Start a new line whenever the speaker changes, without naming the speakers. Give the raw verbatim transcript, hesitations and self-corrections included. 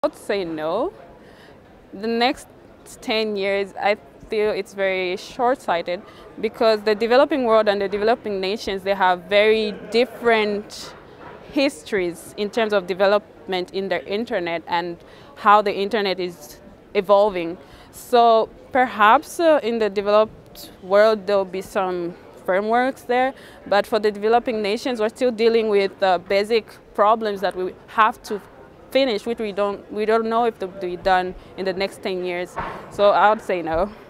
would say no. The next ten years, I feel it's very short-sighted because the developing world and the developing nations, they have very different histories in terms of development in their internet and how the internet is evolving. So perhaps uh, in the developed world, there'll be some frameworks there, but for the developing nations, we're still dealing with uh, basic problems that we have to finish, which we don't, we don't know if they'll be done in the next ten years. So I would say no.